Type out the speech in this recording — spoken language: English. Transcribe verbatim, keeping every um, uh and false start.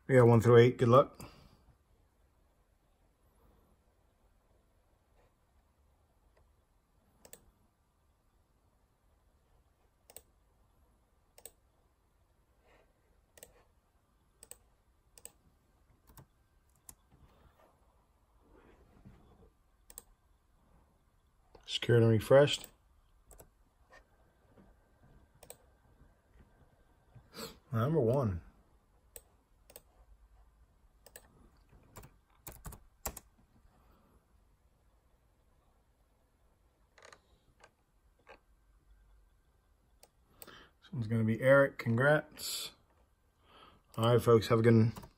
Yeah, one through eight. Good luck. Secured and refreshed. Number one. This one's going to be Eric. Congrats. All right, folks. Have a good one.